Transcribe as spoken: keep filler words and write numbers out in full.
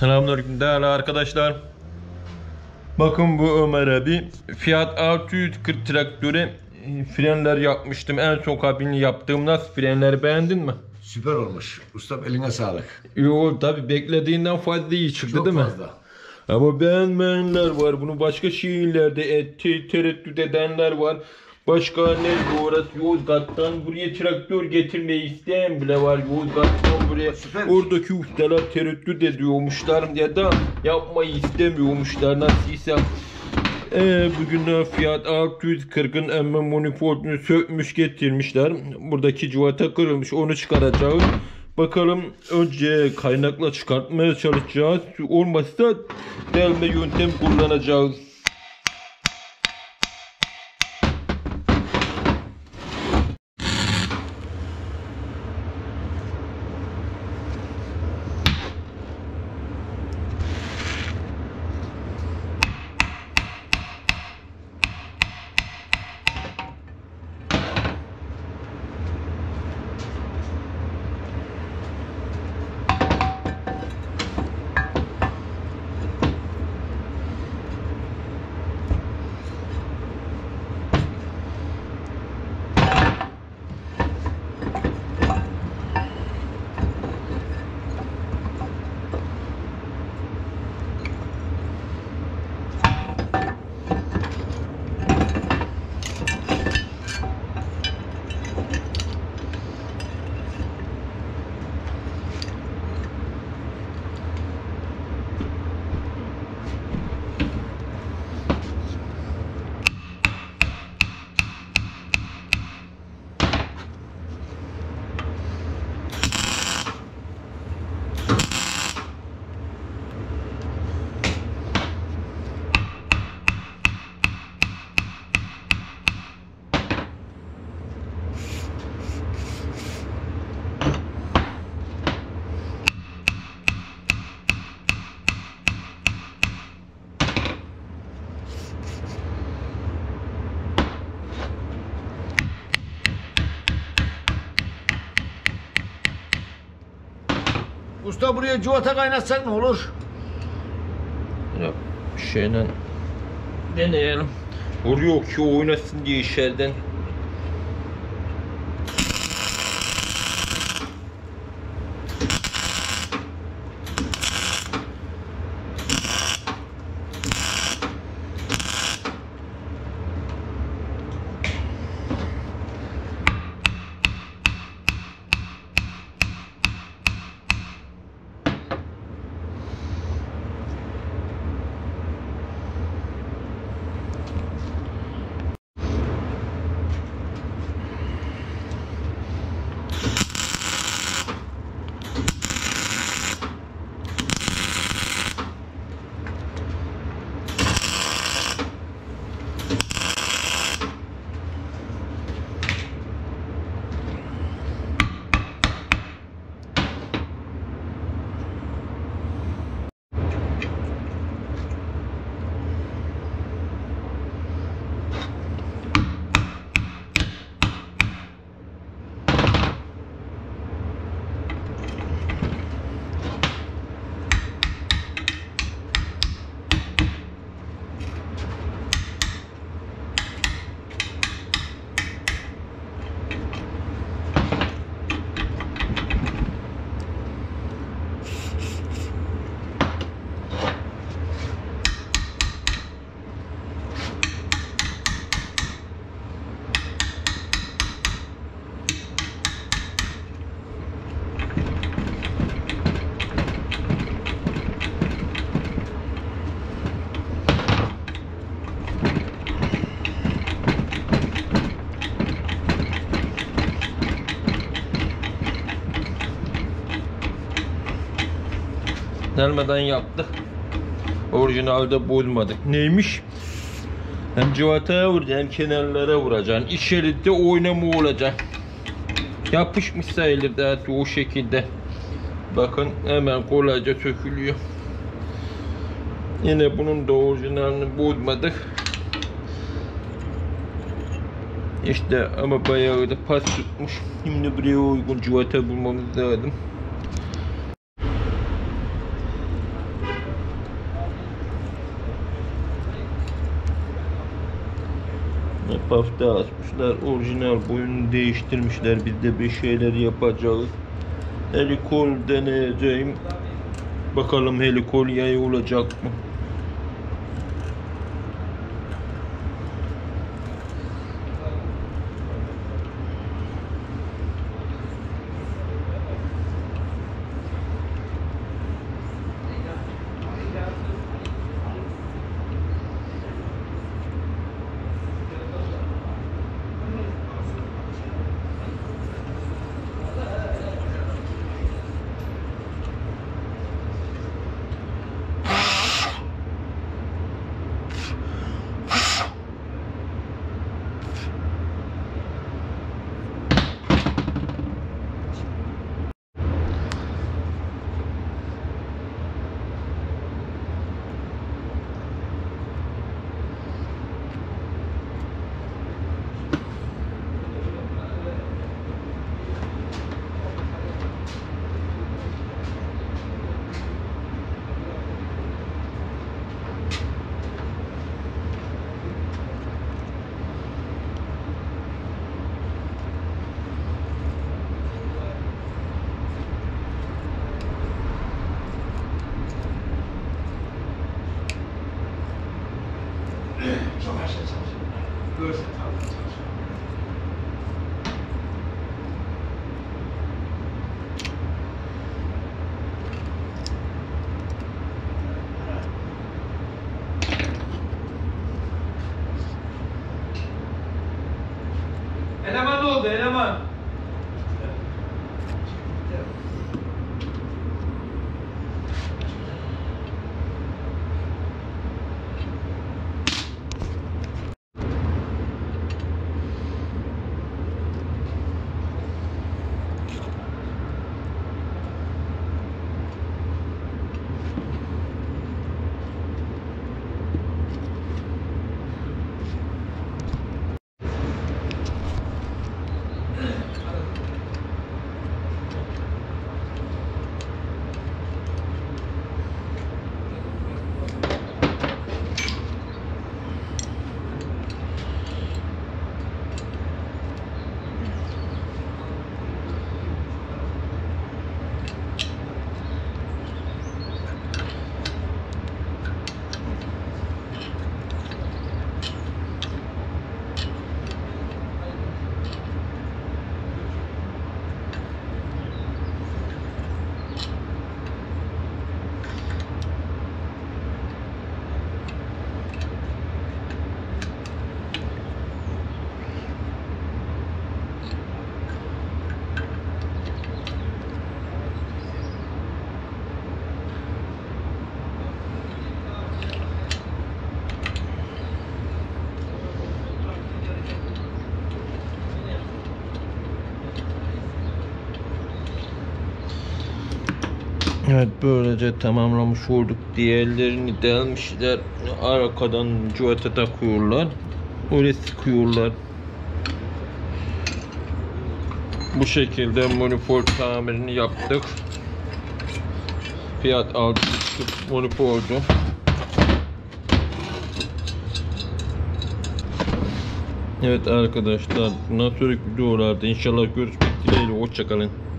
Selamünaleyküm değerli arkadaşlar. Bakın bu Ömer abi Fiat altı yüz kırk traktöre frenler yapmıştım. En son kabini yaptığımda frenleri beğendin mi? Süper olmuş. Ustam eline sağlık. Yok tabi beklediğinden fazla iyi çıktı. Çok değil mi? fazla. Ama beğenmeyenler var. Bunu başka şehirlerde et, tereddüt edenler var. Başka ne orası Yozgat'tan buraya traktör getirmeyi isteyen bile var. Yozgat'tan buraya Süper. Oradaki ustalar tereddüt ediyormuşlar ya da yapmayı istemiyormuşlar. Nasılsa ee, bugün Fiat altı yüz kırkın emme manifoldunu sökmüş getirmişler. Buradaki civata kırılmış, onu çıkaracağız. Bakalım önce kaynakla çıkartmaya çalışacağız. Olmazsa delme yöntem kullanacağız. Usta buraya civata kaynatsak ne olur? Ya şeyle deneyelim. Vuruyor ki oynasın diye içeriden. Delmeden yaptık. Orijinalde bozmadık. Neymiş? Hem civataya vuracaksın hem kenarlara vuracaksın. İç şeritte oynama olacak. Yapışmış sayılır zaten o şekilde. Bakın hemen kolayca sökülüyor. Yine bunun da orijinalini bozmadık. İşte ama bayağı da pas tutmuş. Şimdi buraya uygun civata bulmamız lazım. Pafta asmışlar. Orijinal boyunu değiştirmişler. Biz de bir şeyler yapacağız. Helikol deneyeceğim. Bakalım helikol yay olacak mı? Çok aşağı çalışıyor. Görse tabii çalışıyor. Eleman oldu eleman. Evet, böylece tamamlamış olduk. Diğerlerini delmişler. Arkadan cuvata takıyorlar. Öyle sıkıyorlar. Bu şekilde manifold tamirini yaptık. Fiat altı yüz manifoldu. Evet arkadaşlar, bundan sonraki videolarda inşallah görüşmek dileğiyle. Hoşça kalın.